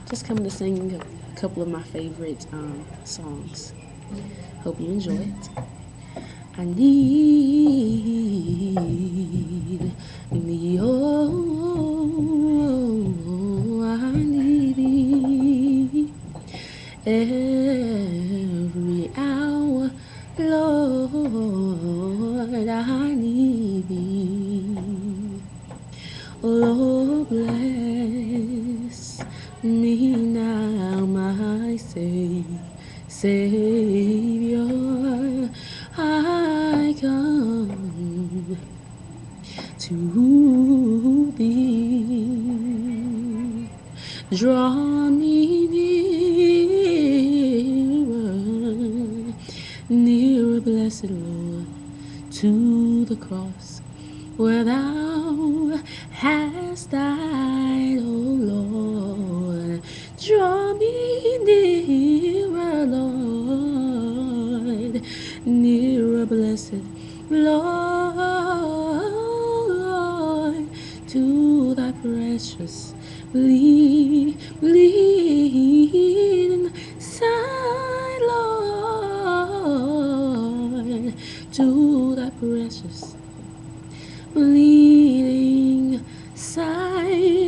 Just coming to sing a couple of my favorite songs. Hope you enjoy it. I need thee, oh, I need thee every hour, Lord, I need thee. Oh, bless me now, my Savior. I come to thee. Draw me nearer, nearer, blessed Lord, to the cross where thou hast died, O Lord. Draw me nearer, Lord, nearer, blessed Lord, to thy precious bleeding side, Lord, to thy precious bleeding side,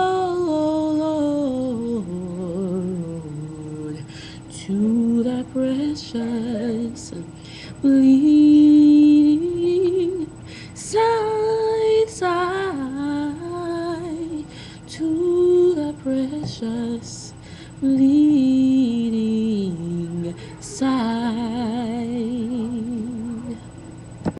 oh Lord, to thy precious bleeding side, to thy precious bleeding